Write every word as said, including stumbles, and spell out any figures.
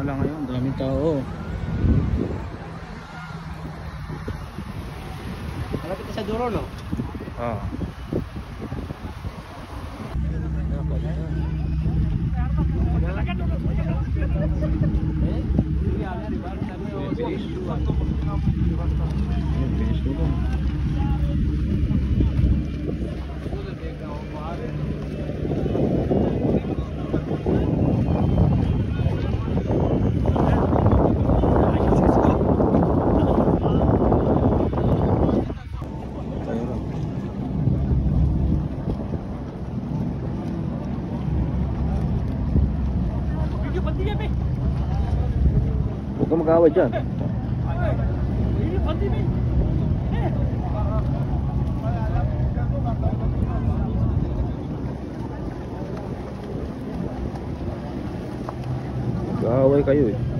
pala ngayon, daming tao. Malapit na sa Duro, no? Ah. Huwag ka mag-away dyan. Mag-away kayo eh.